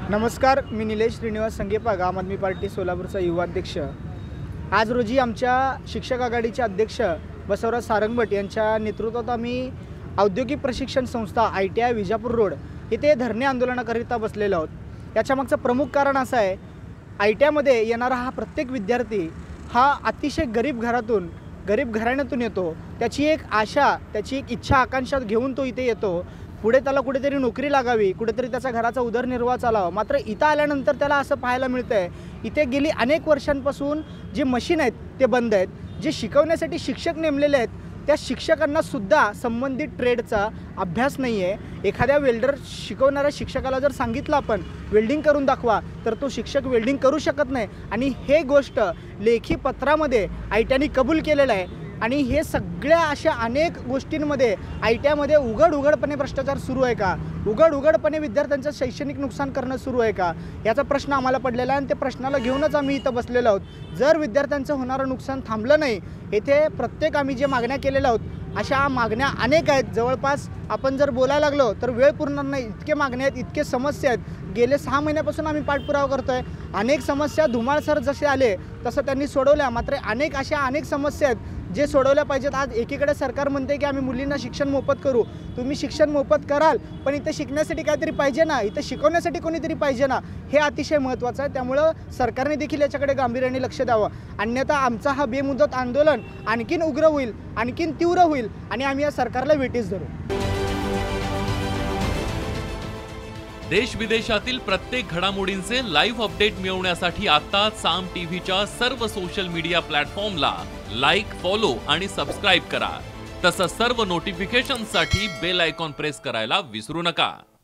नमस्कार, मी निलेश श्रीनिवास संगेपाग, आम आदमी पार्टी सोलापूरचा युवा अध्यक्ष। आज रोजी आमच्या शिक्षक आघाडीचे अध्यक्ष बसवराज सारंगभट यांच्या नेतृत्वात आम्ही औद्योगिक प्रशिक्षण संस्था ITI विजापूर रोड इथे धरणे आंदोलनाकरिता बसलेलो आहोत। याच्या मागचं प्रमुख कारण असं आहे, ITI मध्ये येणारा हा प्रत्येक विद्यार्थी हा अतिशय गरीब घराण्यातून येतो। त्याची एक आशा, त्याची एक इच्छा आकांक्षा घेऊन तो इथे येतो। पुढे त्याला कुठेतरी नोकरी लागावी, कुठेतरी त्याचा घराचा उदरनिर्वाह चालावा। मात्र इथं आल्यानंतर त्याला असं पाहायला मिळतंय, इथे गेली अनेक वर्षांपासून जे मशीन आहेत ते बंद आहेत। जे शिकवण्यासाठी शिक्षक नेमलेले आहेत त्या शिक्षकांना सुद्धा संबंधित ट्रेडचा अभ्यास नाही आहे। एखाद्या वेल्डर शिकवणाऱ्या शिक्षकाला जर सांगितलं आपण वेल्डिंग करून दाखवा, तर तो शिक्षक वेल्डिंग करू शकत नाही। आणि हे गोष्ट लेखी पत्रामध्ये ITIने कबूल केलेलं आहे। आणि हे सगळ्या अशा अनेक गोष्टींमध्ये ITIमध्ये उघडपणे भ्रष्टाचार सुरू आहे का? उघडपणे विद्यार्थ्यांचं शैक्षणिक नुकसान करणं सुरू आहे का? याचा प्रश्न आम्हाला पडलेला आहे आणि त्या प्रश्नाला घेऊनच आम्ही इथं बसलेलो आहोत। जर विद्यार्थ्यांचं होणारं नुकसान थांबलं नाही, येथे प्रत्येक आम्ही जे मागण्या केलेल्या आहोत अशा मागण्या अनेक आहेत। जवळपास आपण जर बोलायला लागलो तर वेळ पुरणार नाही, इतके मागण्या आहेत, इतके समस्या आहेत। गेले 6 महिन्यापासून आम्ही पाठपुरावा करतोय। अनेक समस्या धुमाळसर जसे आले तसं त्यांनी सोडवल्या, मात्र अनेक समस्या आहेत जे सोडवल्या पाहिजेत। आज एकीकडे सरकार म्हणते की आम्ही मुलींना शिक्षण मोफत करू। तुम्ही शिक्षण मोफत कराल, पण इथे शिकण्यासाठी काहीतरी पाहिजे ना, इथे शिकवण्यासाठी कोणीतरी पाहिजे ना, हे अतिशय महत्त्वाचं आहे। त्यामुळं सरकारने देखील याच्याकडे गांभीर्याने लक्ष द्यावं, अन्यथा आमचा हा बेमुदत आंदोलन आणखीन उग्र होईल, आणखीन तीव्र होईल आणि आम्ही या सरकारला वेठीस धरू। देश विदेशातील प्रत्येक घडामोडींचे लाईव्ह अपडेट मिळवण्यासाठी आता साम टीव्हीच्या सर्व सोशल मीडिया प्लॅटफॉर्मला लाईक, फॉलो आणि सबस्क्राईब करा। तसंच सर्व नोटिफिकेशनसाठी बेल आयकॉन प्रेस करायला विसरू नका।